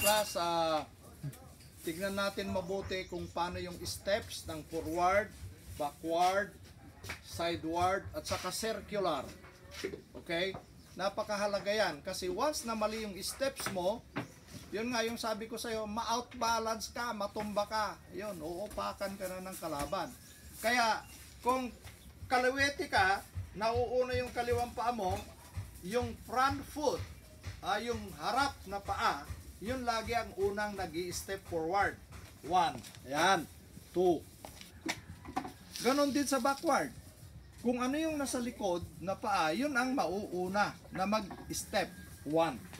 class, tignan natin mabuti kung paano yung steps ng forward, backward, sideward, at saka circular. Okay? Napakahalaga yan. Kasi once na mali yung steps mo, yun nga yung sabi ko sa'yo, ma-outbalance ka, matumba ka. Yun, uupakan ka na ng kalaban. Kaya, kung kaliwete ka, nauuna yung kaliwang paa mo, yung front foot, yung harap na paa, yun lagi ang unang nag-i-step forward. 1. Ayan. 2. Ganon din sa backward. Kung ano yung nasa likod na paa, yun ang mauuna na mag-step. 1.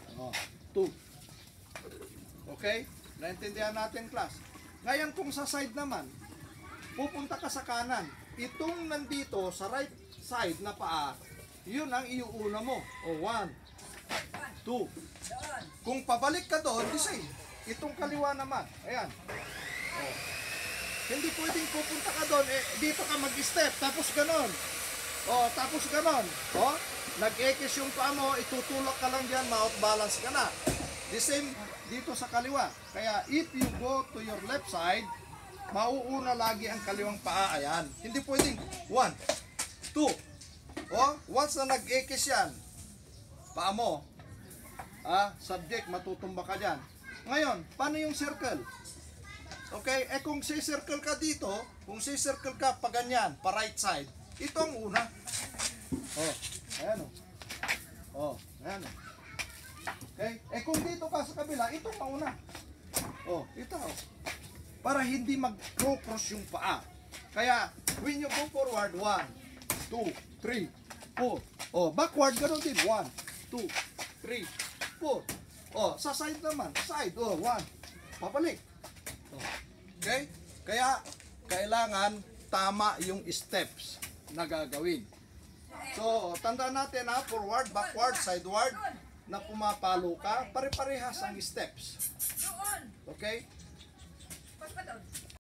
2. Okay? Naintindihan natin, class. Ngayon, kung sa side naman, pupunta ka sa kanan. Itong nandito sa right side na paa, yun ang iuuna mo. 1. 2. Kung pabalik ka doon, di say, itong kaliwa naman. Ayan. Hindi pwedeng pupunta ka doon, dito ka mag-step, tapos ganon. Tapos ganon. Nag-ekis yung paa mo, itutulak ka lang dyan, ma-outbalance ka na. The same dito sa kaliwa. Kaya if you go to your left side, mauuna lagi ang kaliwang paa. Ayan. Hindi pwedeng 1, 2. Once na nag-ekis yan, paa mo, subject, matutumba ka dyan. Ngayon, paano yung circle? Okay, kung si-circle ka dito, kung si-circle ka pa ganyan, pa right side, ito ang una. Ayan ayan Okay, kung dito ka sa kabila, ito ang una. Ito. Para hindi mag-cross yung paa. Kaya, when you go forward, 1, 2, 3, 4. Backward, ganoon din. 1, 2, 3, 4. Sa side naman. Side. 1. Papalik. Okay? Kaya, kailangan tama yung steps na gagawin. So, tandaan natin forward, backward, sideward, na pumapalo ka, pare-parehas ang steps. Okay?